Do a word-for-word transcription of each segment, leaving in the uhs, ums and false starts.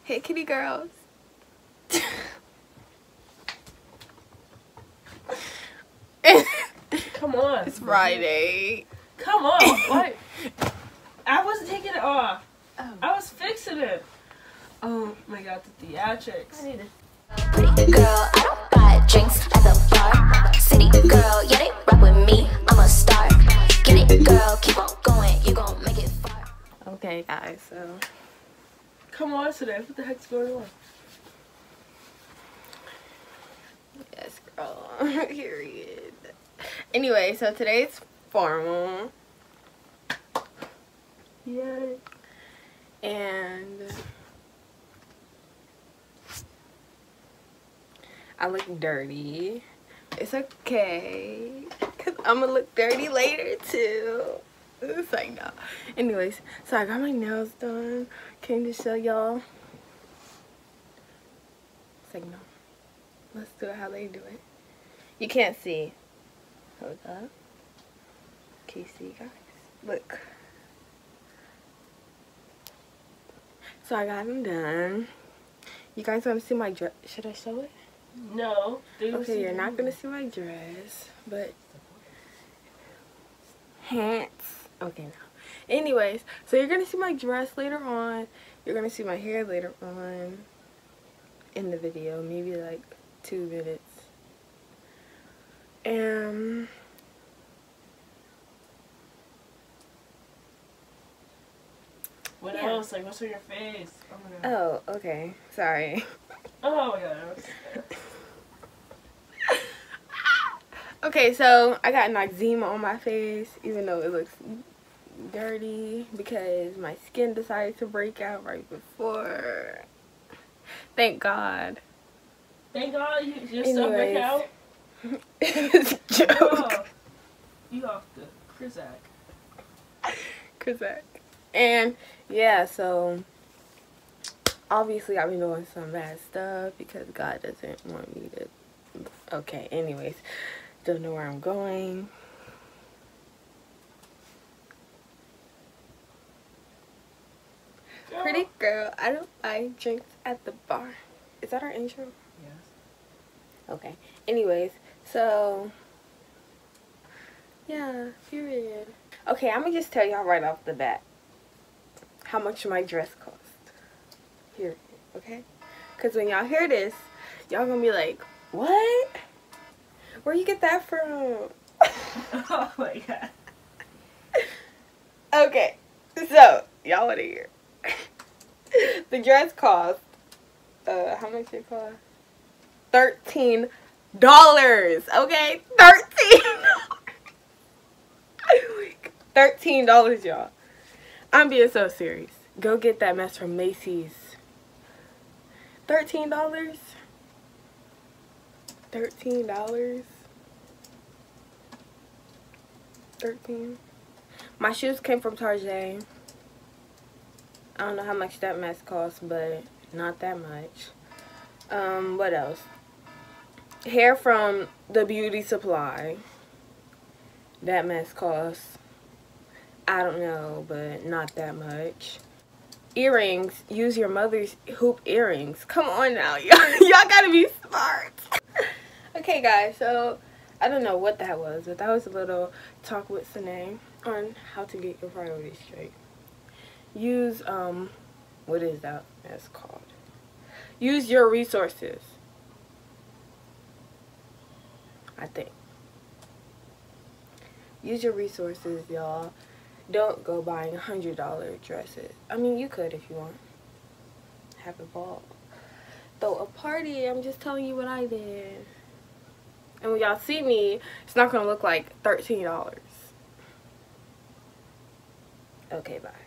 Hey, kitty girls. Come on. It's Friday. Come on. What? I wasn't taking it off. Oh. I was fixing it. Oh my god, the theatrics. I need it. Pretty girl, I don't buy drinks at the bar. City girl, yeah, they rock with me. I'm a star. Get it, girl, keep on going. You gon' make it far. Okay, guys, so. Come on today. What the heck's going on? Yes, girl. Period. Anyway, so today's formal. Yay. And I look dirty. It's okay, because I'm gonna look dirty later too. It's like, no. Anyways, so I got my nails done. Came to show y'all. It's like, no. Let's do it how they do it. You can't see. Hold up. Can you see, guys? Look. So I got them done. You guys want to see my dress? Should I show it? No. Okay, you're not going to see my dress, but pants. Okay, no. Anyways, so you're going to see my dress later on. You're going to see my hair later on in the video. Maybe like two minutes. And What yeah. else? Like, what's on your face? Oh my god. Oh, okay. Sorry. Oh my god. Okay, so I got an eczema on my face, even though it looks dirty because my skin decided to break out right before. Thank God. Thank God you, your stuff break out. It's a joke. Oh, you off the Krizak. Krizak. And yeah, so obviously I've been doing some bad stuff because God doesn't want me to. Okay, anyways, don't know where I'm going. Girl. Pretty girl, I don't buy drinks at the bar. Is that our intro? Yes. Okay. Anyways, so yeah, period. Okay, I'm gonna just tell y'all right off the bat how much my dress cost. Period. Okay? Because when y'all hear this, y'all gonna be like, what? Where you get that from? Oh my god. Okay, so y'all wanna hear. The dress cost, uh, how much it cost? thirteen dollars, okay? thirteen dollars. thirteen dollars, y'all. I'm being so serious. Go get that mess from Macy's. thirteen dollars? thirteen dollars? thirteen. My shoes came from Target. I don't know how much that mess cost, but not that much. Um, what else? Hair from the beauty supply. That mess costs, I don't know, but not that much. Earrings. Use your mother's hoop earrings. Come on now. Y'all gotta be smart. Okay, guys, so I don't know what that was, but that was a little talk with Jhene on how to get your priorities straight. Use, um, what is that that's called? Use your resources. I think. Use your resources, y'all. Don't go buying one hundred dollar dresses. I mean, you could if you want. Have a ball. Throw a party. I'm just telling you what I did. And when y'all see me, it's not going to look like thirteen dollars. Okay, bye.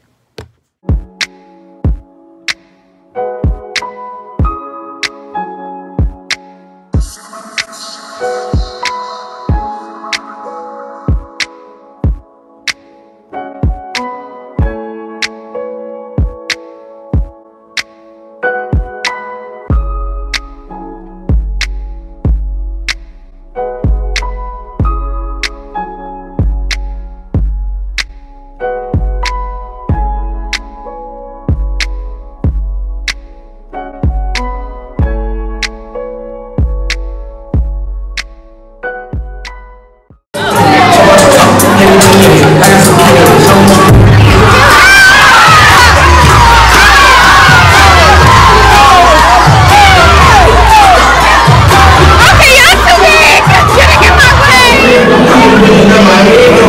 Okay, y'all too big. Get in my way.